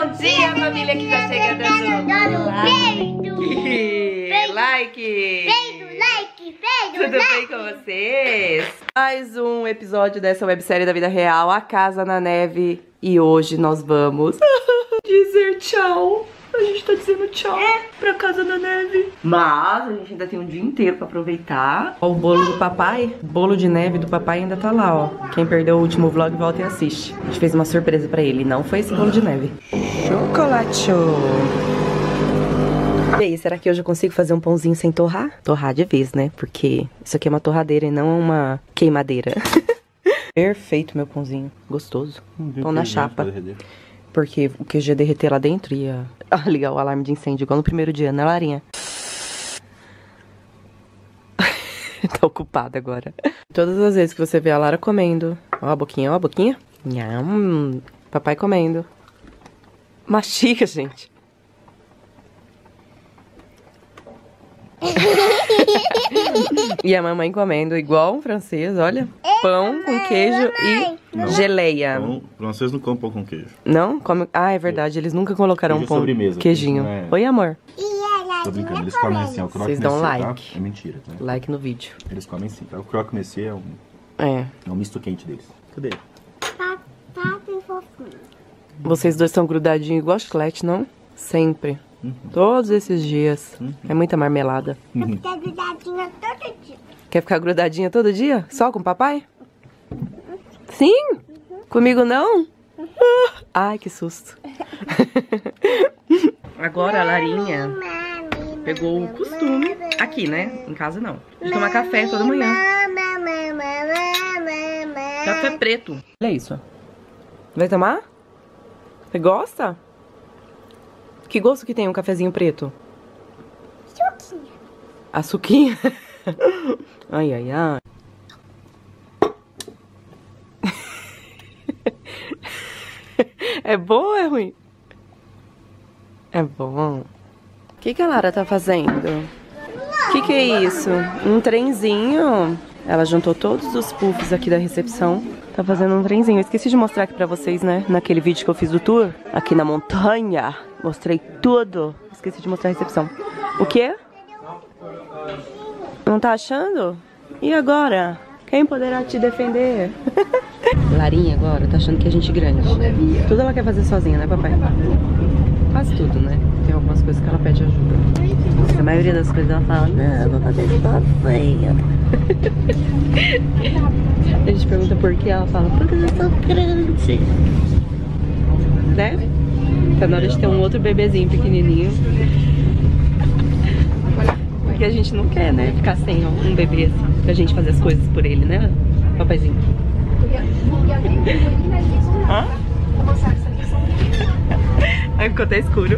Bom dia, família que tá chegando. Like. Tudo bem com vocês? Mais um episódio dessa websérie da vida real, A Casa na Neve. E hoje nós vamos dizer tchau. A gente tá dizendo tchau pra Casa na Neve. Mas a gente ainda tem um dia inteiro pra aproveitar. Ó, o bolo do papai, bolo de neve do papai ainda tá lá, ó. Quem perdeu o último vlog, volta e assiste. A gente fez uma surpresa pra ele, não foi esse bolo de neve. Chocolate! E aí, será que hoje eu consigo fazer um pãozinho sem torrar? Torrar de vez, né? Porque isso aqui é uma torradeira e não uma queimadeira. Perfeito, meu pãozinho. Gostoso. Pão na chapa. Porque o queijo ia derreter lá dentro e ia ligar o alarme de incêndio, igual no primeiro dia, né, Larinha? Tá ocupada agora. Todas as vezes que você vê a Lara comendo, ó a boquinha, ó a boquinha. Nham, papai comendo. Mastiga, gente. E a mamãe comendo igual um francês, olha. Pão com queijo e geleia. Pão, francês não come pão com queijo. Não? Come... Ah, é verdade, eles nunca colocaram Queijo pão sobremesa, queijinho. é... Oi, amor. Tô brincando, eles comem assim, ó, o croque Vocês dão monsieur, like. tá? É mentira, tá? Like no vídeo. Eles comem sim, tá? O croque monsieur É. é um misto quente deles. Cadê? Vocês dois estão grudadinhos igual chiclete, não? Sempre. Todos esses dias. É muita marmelada. Ficar grudadinha todo dia. Quer ficar grudadinha todo dia? Só com o papai? Sim? Comigo não? Ai, que susto. Agora a Larinha pegou o costume, aqui, né? Em casa não, de tomar café toda manhã. Café preto. Olha isso. Vai tomar? Você gosta? Que gosto que tem um cafezinho preto? Suquinha. Açuquinha? Ai, ai, ai. É bom ou é ruim? É bom. O que a Lara tá fazendo? O que é isso? Um trenzinho? Ela juntou todos os puffs aqui da recepção. Tá fazendo um trenzinho. Eu esqueci de mostrar aqui pra vocês, né? Naquele vídeo que eu fiz do tour. Aqui na montanha. Mostrei tudo. Esqueci de mostrar a recepção. O quê? Não tá achando? E agora? Quem poderá te defender? Larinha agora tá achando que a gente é grande. Tudo ela quer fazer sozinha, né, papai? Quase tudo, né? Tem algumas coisas que ela pede ajuda. A maioria das coisas ela fala, não, vou fazer sozinha. A gente pergunta por que, ela fala, porque eu sou grande. Né? Tá na hora de ter um outro bebezinho pequenininho. Porque a gente não quer, né? Ficar sem um bebê assim, pra gente fazer as coisas por ele, né, papaizinho? Hã? Aí ficou até escuro.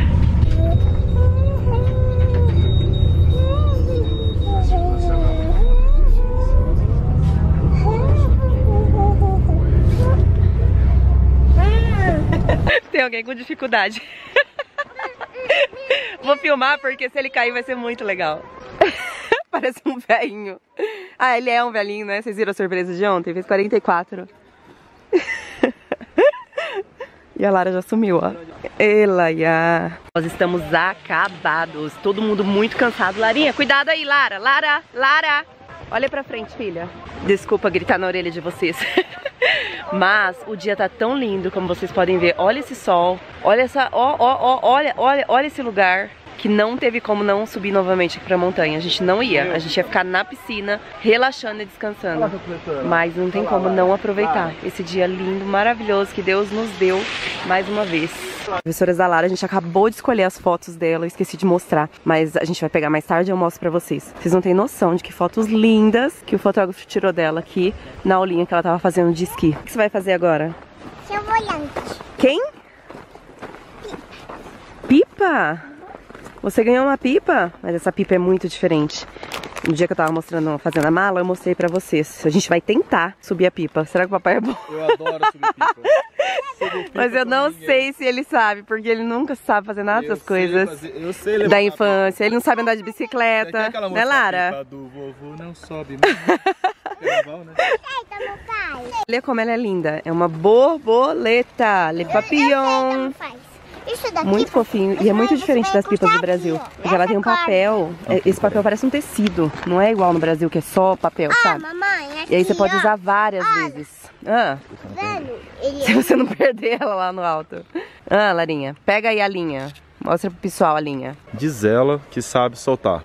Tem alguém com dificuldade. Vou filmar porque se ele cair vai ser muito legal. Parece um velhinho. Ah, ele é um velhinho, né? Vocês viram a surpresa de ontem? Fez 44. E a Lara já sumiu, ó. Elaia. Nós estamos acabados. Todo mundo muito cansado. Larinha, cuidado aí, Lara. Lara. Olha pra frente, filha. Desculpa gritar na orelha de vocês. Mas o dia tá tão lindo, como vocês podem ver. Olha esse sol. Olha essa... Olha esse lugar. Que não teve como não subir novamente aqui pra montanha. A gente não ia. A gente ia ficar na piscina, relaxando e descansando. Mas não tem como não aproveitar esse dia lindo, maravilhoso que Deus nos deu mais uma vez. Professora Zalara, a gente acabou de escolher as fotos dela, eu esqueci de mostrar. Mas a gente vai pegar mais tarde e eu mostro pra vocês. Vocês não têm noção de que fotos lindas que o fotógrafo tirou dela aqui na aulinha que ela tava fazendo de esqui. O que você vai fazer agora? Seu volante. Quem? Pipa? Você ganhou uma pipa? Mas essa pipa é muito diferente. No dia que eu tava mostrando, fazendo a mala, eu mostrei pra vocês. A gente vai tentar subir a pipa. Será que o papai é bom? Eu adoro subir pipa. Mas eu não sei se ele sabe, porque ele nunca sabe fazer nada dessas coisas Eu sei da infância. Ele não sabe andar de bicicleta, né, Lara? Do vovô não sobe, né? Eita, meu pai. Olha como ela é linda. É uma borboleta. Le papillon. Faz. Isso daqui. Muito fofinho. E é muito diferente das pipas do Brasil. Porque ela tem um papel. Esse papel parece um tecido. Não é igual no Brasil, que é só papel, sabe? Mamãe, aqui, E aí você pode usar várias vezes. Vendo? Se você não perder ela lá no alto. Larinha, pega aí a linha. Mostra pro pessoal a linha. Diz ela que sabe soltar.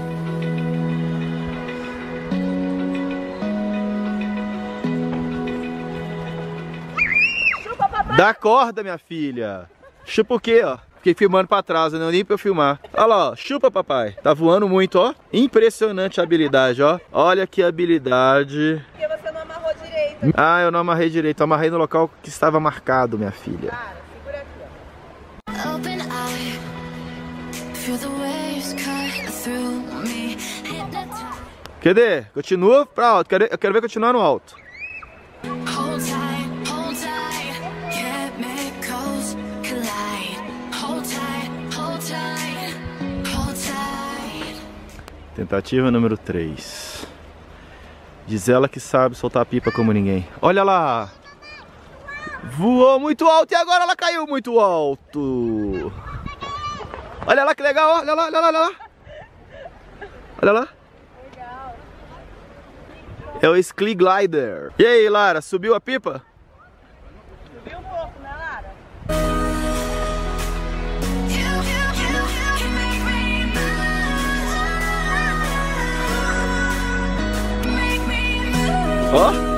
Dá corda, minha filha. Chupa o quê, ó? Fiquei filmando pra trás, não deu nem pra eu filmar. Olha lá, ó. Chupa, papai. Tá voando muito, ó. Impressionante a habilidade, ó. Olha que habilidade. Porque você não amarrou direito. Ah, eu não amarrei direito. Eu amarrei no local que estava marcado, minha filha. Cara, segura aqui, ó. Open eye, feel the waves cut through me. Cadê? Continua pra alto. Eu quero ver continuar no alto. Hold tight, chemicals collide. Hold tight, hold tight. Tentativa número 3. Diz ela que sabe soltar a pipa como ninguém. Olha lá! Voou muito alto e agora ela caiu muito alto. Olha lá que legal, olha lá, olha lá, olha lá. Olha lá. É o Sklee Glider. E aí, Lara, subiu a pipa? Subiu um pouco, né, Lara? You make me move. Make me move. Ó.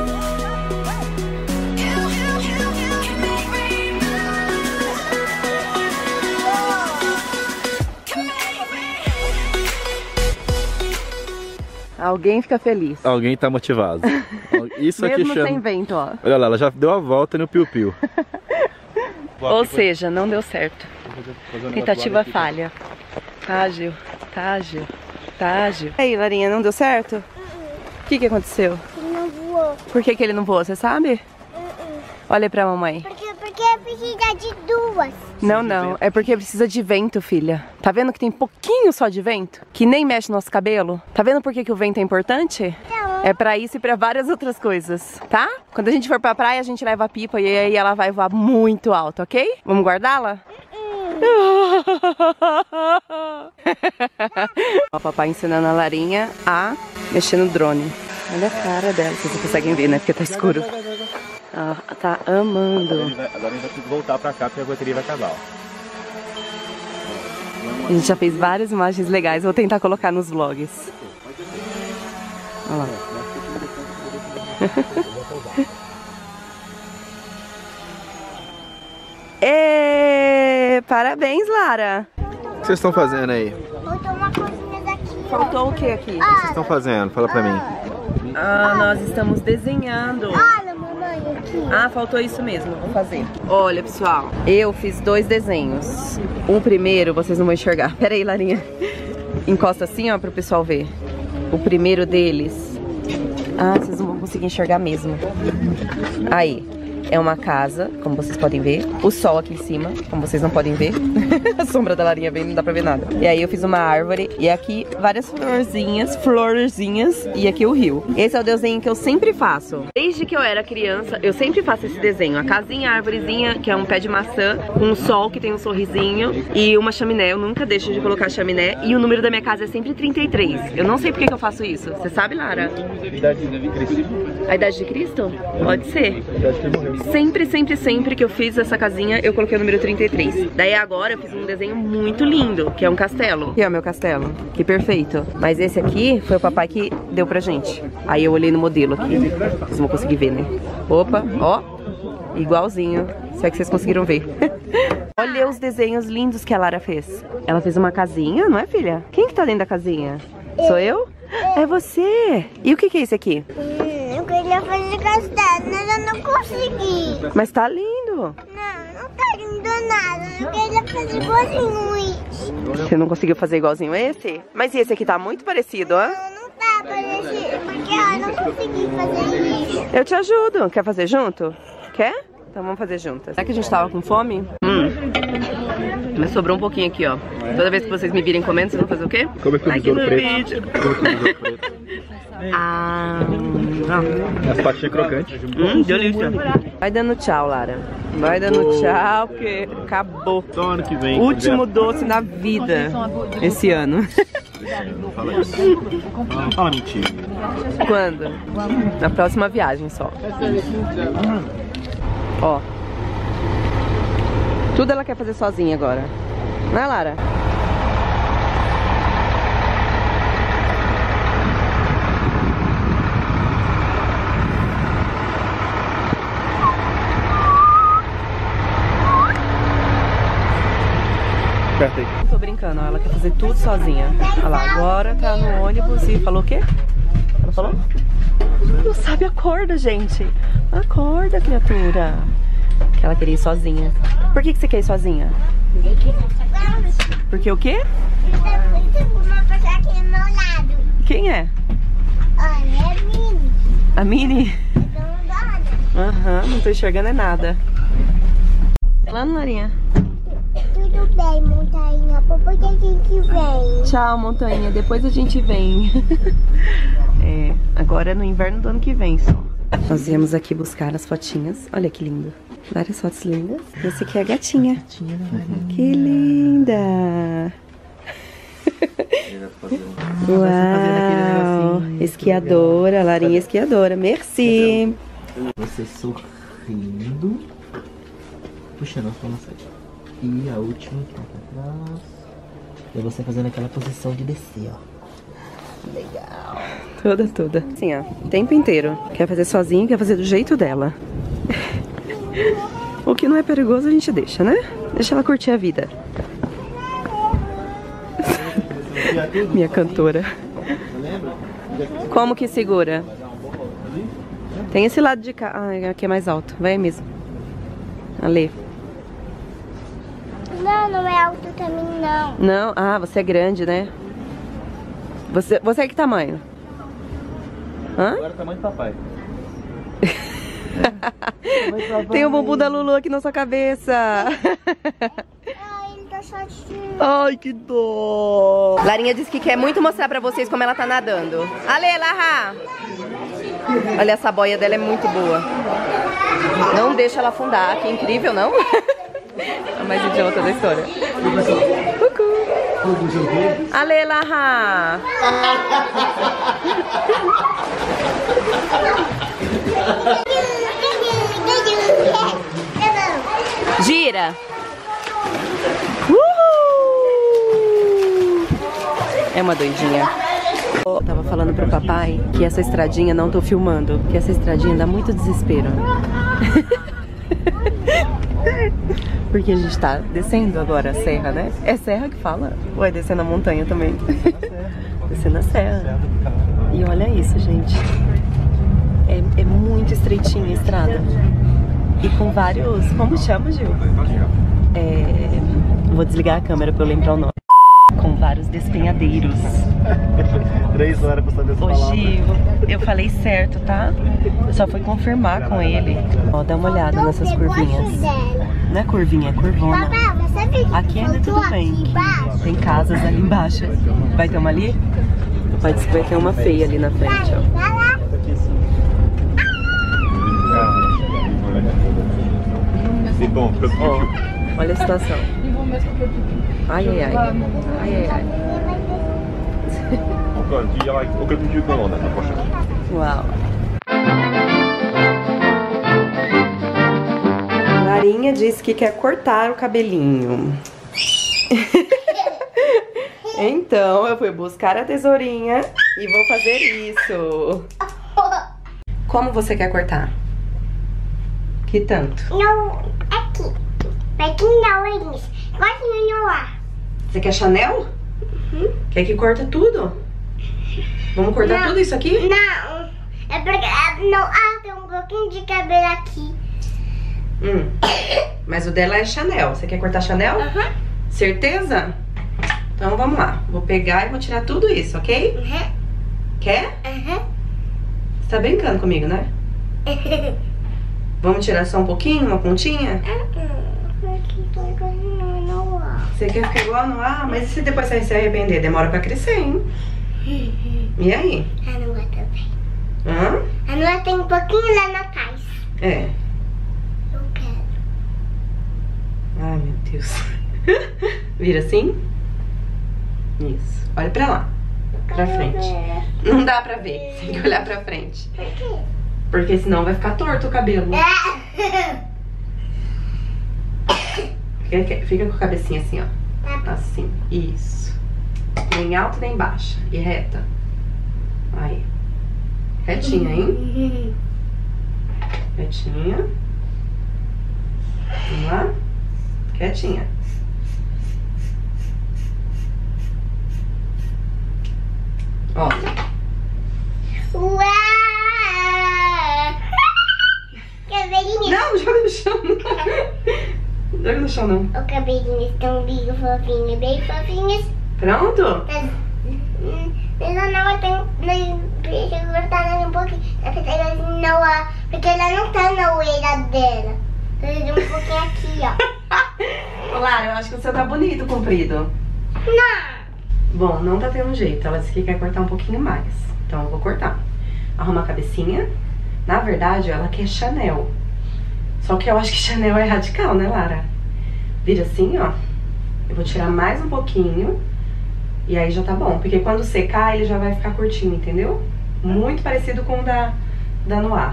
Alguém fica feliz. Alguém tá motivado. Isso aqui Mesmo chama... sem vento, ó. Olha lá, ela já deu a volta no piu-piu. Ou seja, não deu certo. Tentativa falha. Tá ágil, tá ágil, tá ágil. E aí, Larinha, não deu certo? O que aconteceu? Ele não voou. Por que ele não voou, você sabe? Olha pra mamãe. Porque precisa de duas. Não, é porque precisa de vento, filha. Tá vendo que tem pouquinho só de vento? Que nem mexe no nosso cabelo? Tá vendo por que o vento é importante? Não. É pra isso e pra várias outras coisas, tá? Quando a gente for pra praia, a gente leva a pipa e aí ela vai voar muito alto, ok? Vamos guardá-la? Ó, o papai ensinando a Larinha a mexer no drone. Olha a cara dela, vocês não conseguem ver, né? Porque tá escuro. Ah, tá amando. Agora ele vai ter que voltar pra cá porque a bateria vai acabar. A gente já fez várias imagens legais, vou tentar colocar nos vlogs. Olha lá. Parabéns, Lara. O que vocês estão fazendo aí? Faltou uma coisinha daqui. Faltou o que aqui? O que vocês estão fazendo? Fala pra mim. Nós estamos desenhando. Olha, mamãe, aqui. Faltou isso mesmo, vou fazer. Olha, pessoal, eu fiz 2 desenhos. O primeiro, vocês não vão enxergar. Pera aí, Larinha. Encosta assim, ó, pro pessoal ver. O primeiro deles. Vocês não vão conseguir enxergar mesmo. Aí, é uma casa, como vocês podem ver. O sol aqui em cima, como vocês não podem ver. A sombra da Larinha vem, não dá pra ver nada. E aí eu fiz uma árvore. E aqui várias florzinhas. E aqui o rio. Esse é o desenho que eu sempre faço. Desde que eu era criança, eu sempre faço esse desenho. A casinha, a árvorezinha, que é um pé de maçã. Um sol que tem um sorrisinho. E uma chaminé. Eu nunca deixo de colocar chaminé. E o número da minha casa é sempre 33. Eu não sei por que eu faço isso. Você sabe, Lara? A idade de Cristo? Pode ser. Sempre que eu fiz essa casinha, eu coloquei o número 33. Daí agora eu fiz um desenho muito lindo, que é um castelo. Aqui é o meu castelo, que perfeito. Mas esse aqui foi o papai que deu pra gente. Aí eu olhei no modelo aqui. Vocês vão conseguir ver, né? Opa, ó, igualzinho. Se é que vocês conseguiram ver. Olha os desenhos lindos que a Lara fez. Ela fez uma casinha, não é, filha? Quem que tá dentro da casinha? Sou eu? É você. E o que é isso aqui? Eu queria fazer castelo, mas eu não consegui. Mas tá lindo. Não tá lindo nada. Eu queria fazer igualzinho isso. Você não conseguiu fazer igualzinho esse? Mas esse aqui tá muito parecido, ó. Não tá parecido, porque eu não consegui fazer isso. Eu te ajudo. Quer fazer junto? Quer? Então vamos fazer juntas. Será que a gente tava com fome? Mas sobrou um pouquinho aqui, ó. Toda vez que vocês me virem comendo, vocês vão fazer o quê? Como é que aqui no vídeo. As patinhas crocantes. Delícia. Vai dando tchau, Lara. Vai dando tchau, porque acabou. Só ano que vem. Último doce na vida esse ano. Não fala isso. Não fala mentira. Quando? Na próxima viagem só. Ó. Tudo ela quer fazer sozinha agora. Não é, Lara? Não tô brincando, ó, ela quer fazer tudo sozinha. Olha lá, agora tá no ônibus e falou o quê? Ela falou? Não sabe a corda, gente. Acorda, criatura. Que ela queria ir sozinha. Por que você quer ir sozinha? Porque o quê? Uma pessoa aqui do meu lado. Quem é? Olha, é a Mini. A Mini? Eu tô andando. Aham, não tô enxergando é nada. Lá no Larinha. Tudo bem, montainha. Depois a gente vem. Tchau, montanha. Depois a gente vem. É, agora é no inverno do ano que vem só. Nós viemos aqui buscar as fotinhas. Olha que lindo. Várias fotos lindas. Esse aqui é a gatinha. Que linda. Uau. Esquiadora. Larinha esquiadora. Merci. Você sorrindo, puxando a sua massagem. E a última aqui pra trás. E você fazendo aquela posição de descer, ó. Legal. Toda. Assim, ó. O tempo inteiro. Quer fazer sozinha, quer fazer do jeito dela. O que não é perigoso a gente deixa, né? Deixa ela curtir a vida. Minha cantora. Como que segura? Tem esse lado de cá. Ah, aqui é mais alto. Vai aí mesmo. Ali. Não, não é alto também, não. Não? Ah, você é grande, né? Você é que tamanho? Hã? Agora é o tamanho do papai. Tem o bumbum da Lulu aqui na sua cabeça. Ai, ele tá chatinho. Ai, que dó. Larinha disse que quer muito mostrar pra vocês como ela tá nadando. Ale, Larra. Olha, essa boia dela é muito boa. Não deixa ela afundar. Que incrível, não? A mais idiota da história. Ale, Larra. Gira. É uma doidinha. Eu tava falando pro papai que essa estradinha, não tô filmando, que essa estradinha dá muito desespero. Porque a gente tá descendo agora a serra, né? É serra que fala? Ou é descendo a montanha também? Descendo a serra. E olha isso, gente. É muito estreitinha a estrada. E com vários... Como chama, Gil? Vou desligar a câmera pra eu lembrar o nome. Com vários despenhadeiros. 3 horas pra saber essa Ô, palavra. Gil, eu falei certo, tá? Eu só fui confirmar com ele. Ó, dá uma olhada nessas curvinhas. Não é curvinha, é curvona. Papai, você sabe que Aqui ainda tudo bem. aqui embaixo? Tem casas ali embaixo. Vai ter uma ali? Vai ter uma feia ali na frente, ó. Vai lá. Bom, Ó, olha a situação. Ai, ai, ai. Ai, ai, ai. Uau. Larinha disse que quer cortar o cabelinho. Então eu fui buscar a tesourinha e vou fazer isso. Como você quer cortar? Que tanto? Não, aqui. Aqui não, Elis. Gosto de inovar. Você quer Chanel? Quer que corta tudo? Vamos cortar Não. tudo isso aqui? Não. É porque tem um pouquinho de cabelo aqui. Mas o dela é Chanel. Você quer cortar Chanel? Certeza? Então vamos lá. Vou pegar e vou tirar tudo isso, ok? Quer? Você tá brincando comigo, né? Vamos tirar só um pouquinho, uma pontinha? Você quer ficar igual no ar? Mas e se depois você se arrepender? Demora pra crescer, hein? E aí? A Nua também. Hã? A Nua tem um pouquinho lá na casa. É. Eu quero. Deus. Vira assim. Isso. Olha pra lá. Pra frente. Não dá pra ver. Tem que olhar pra frente. Por quê? Porque senão vai ficar torto o cabelo. Fica com a cabecinha assim, ó. Assim. Isso. Nem alta nem baixa. E reta. Aí. Retinha, hein? Retinha. Vamos lá. Quietinha. Ó. Uau! Cabelinho. Não, joga no chão. Não. Joga no chão, não. O cabelinho estão bem fofinho, bem fofinhos. Pronto? Mas a Noa tem... Deixa eu cortar um pouquinho. Porque ela não tá na orelha dela. Então um pouquinho aqui, ó. Ô, Lara, eu acho que o seu tá bonito, comprido. Não! Bom, não tá tendo jeito. Ela disse que quer cortar um pouquinho mais. Então eu vou cortar. Arruma a cabecinha. Na verdade, ela quer Chanel. Só que eu acho que Chanel é radical, né, Lara? Vira assim, ó. Eu vou tirar mais um pouquinho. E aí já tá bom. Porque quando secar, ele já vai ficar curtinho, entendeu? Muito parecido com o da Noah.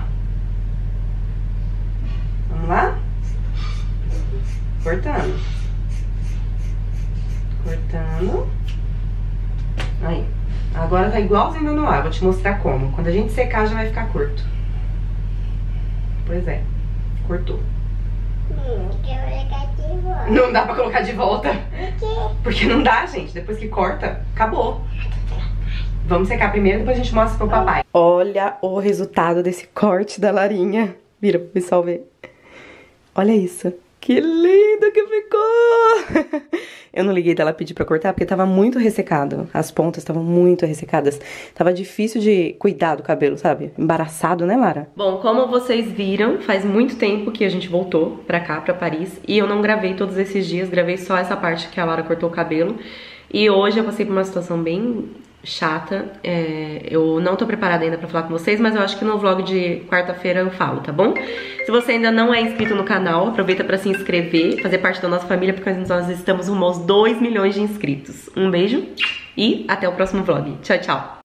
Vamos lá? Cortando. Cortando. Aí. Agora tá igualzinho da Noah. Vou te mostrar como. Quando a gente secar, já vai ficar curto. Pois é. Cortou. Não dá pra colocar de volta. Por quê? Porque não dá, gente. Depois que corta, acabou. Vamos secar primeiro, depois a gente mostra pro papai. Olha o resultado desse corte da Larinha. Vira pro pessoal ver. Olha isso. Que lindo que ficou! Eu não liguei dela pedir pra cortar porque tava muito ressecado. As pontas estavam muito ressecadas. Tava difícil de cuidar do cabelo, sabe? Embaraçado, né, Lara? Bom, como vocês viram, faz muito tempo que a gente voltou pra cá, pra Paris. E eu não gravei todos esses dias, gravei só essa parte que a Lara cortou o cabelo. E hoje eu passei por uma situação bem chata. Eu não tô preparada ainda pra falar com vocês, mas eu acho que no vlog de quarta-feira eu falo, tá bom? Se você ainda não é inscrito no canal, aproveita pra se inscrever, fazer parte da nossa família, porque nós estamos rumo aos 2 milhões de inscritos. Um beijo e até o próximo vlog. Tchau, tchau!